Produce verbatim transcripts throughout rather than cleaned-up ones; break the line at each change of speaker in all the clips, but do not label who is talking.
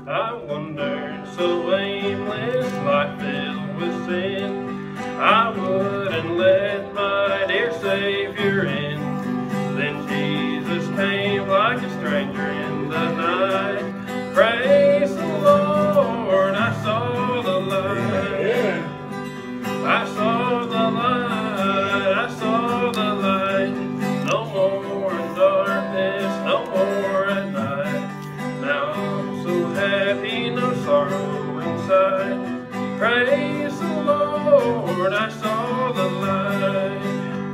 I wandered so aimless, life filled with sin. I wouldn't let my dear Savior in. Then Jesus came like a stranger in the night. Praise the Lord, I saw the light. I saw the light, I saw the light. No more in darkness, no more at night. Now I'm so happy, no sorrow inside. Praise the Lord, I saw the light.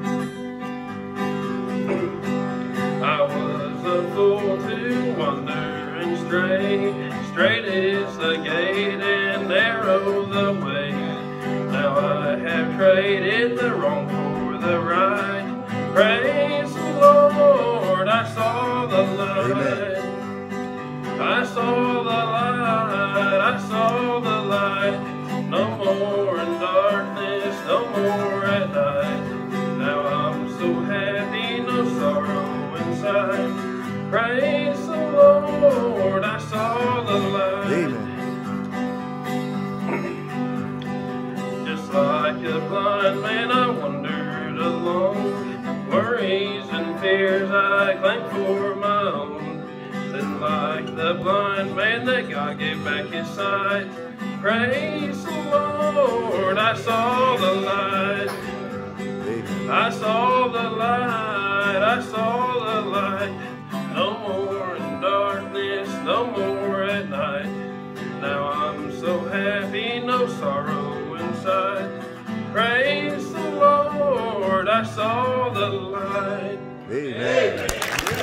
I was a fool to wander and stray. Straight is the gate and narrow the way. Now I have traded the wrong for the right. Praise the Lord, I saw the light. Amen. I saw the light, I saw the light. No more in darkness, no more at night. Now I'm so happy, no sorrow inside. Praise the Lord, I saw the light.
Amen.
Just like a blind man I wandered alone. Worries and fears I claimed for my own. Then like the blind man that God gave back his sight. Praise the Lord, I saw the light. I saw the light, I saw the light. No more in darkness, no more at night. Now I'm so happy, no sorrow inside. Praise the Lord, I saw the light.
Amen. Amen.